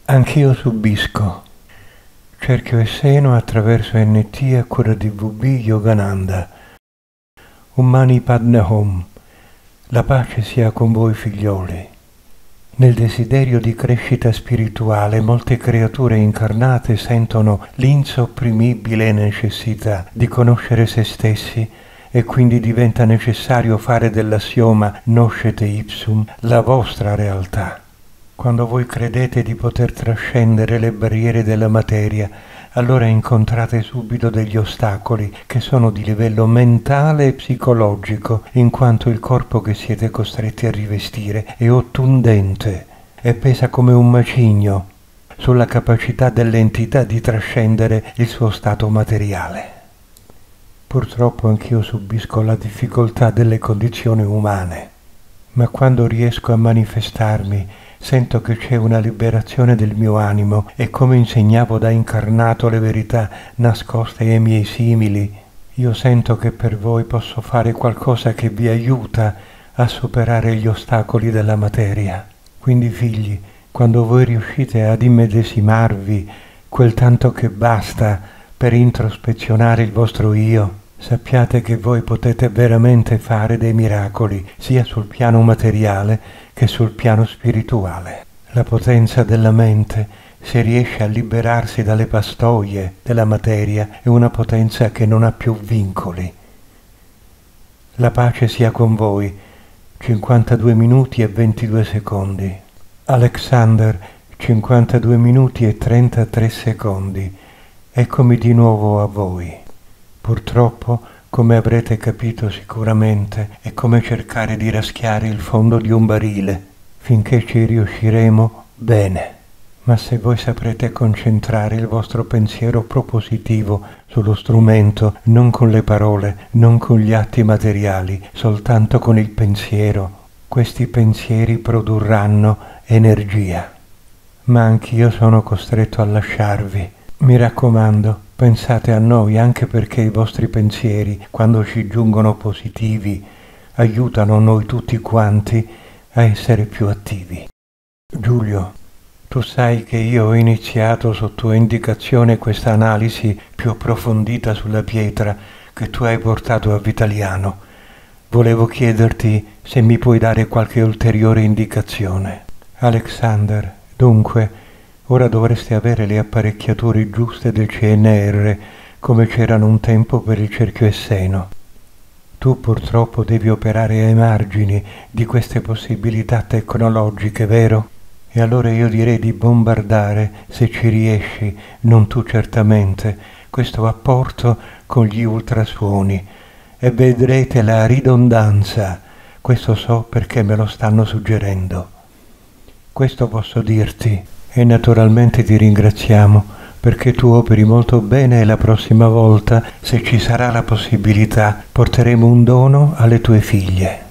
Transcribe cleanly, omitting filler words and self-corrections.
Anch'io subisco. Cerchio e Seno attraverso NT a cura di VB Yogananda. Un Mani Padme Hum. La pace sia con voi figlioli. Nel desiderio di crescita spirituale molte creature incarnate sentono l'insopprimibile necessità di conoscere se stessi e quindi diventa necessario fare dell'assioma Noscete ipsum la vostra realtà. Quando voi credete di poter trascendere le barriere della materia, allora incontrate subito degli ostacoli che sono di livello mentale e psicologico, in quanto il corpo che siete costretti a rivestire è ottundente e pesa come un macigno sulla capacità dell'entità di trascendere il suo stato materiale. Purtroppo anch'io subisco la difficoltà delle condizioni umane, ma quando riesco a manifestarmi sento che c'è una liberazione del mio animo e come insegnavo da incarnato le verità nascoste ai miei simili, io sento che per voi posso fare qualcosa che vi aiuta a superare gli ostacoli della materia. Quindi figli, quando voi riuscite ad immedesimarvi quel tanto che basta per introspezionare il vostro io, sappiate che voi potete veramente fare dei miracoli, sia sul piano materiale che sul piano spirituale. La potenza della mente, se riesce a liberarsi dalle pastoie della materia, è una potenza che non ha più vincoli. La pace sia con voi. 52 minuti e 22 secondi. Alexander, 52 minuti e 33 secondi. Eccomi di nuovo a voi. Purtroppo, come avrete capito sicuramente, è come cercare di raschiare il fondo di un barile. Finché ci riusciremo, bene. Ma se voi saprete concentrare il vostro pensiero propositivo sullo strumento, non con le parole, non con gli atti materiali, soltanto con il pensiero, questi pensieri produrranno energia. Ma anch'io sono costretto a lasciarvi. Mi raccomando, pensate a noi anche perché i vostri pensieri, quando ci giungono positivi, aiutano noi tutti quanti a essere più attivi. Giulio, tu sai che io ho iniziato su tua indicazione questa analisi più approfondita sulla pietra che tu hai portato a Vitaliano. Volevo chiederti se mi puoi dare qualche ulteriore indicazione. Alexander, dunque, ora dovreste avere le apparecchiature giuste del CNR, come c'erano un tempo per il cerchio e Seno. Tu purtroppo devi operare ai margini di queste possibilità tecnologiche, vero? E allora io direi di bombardare, se ci riesci, non tu certamente, questo apporto con gli ultrasuoni e vedrete la ridondanza. Questo so perché me lo stanno suggerendo. Questo posso dirti. E naturalmente ti ringraziamo perché tu operi molto bene e la prossima volta, se ci sarà la possibilità, porteremo un dono alle tue figlie.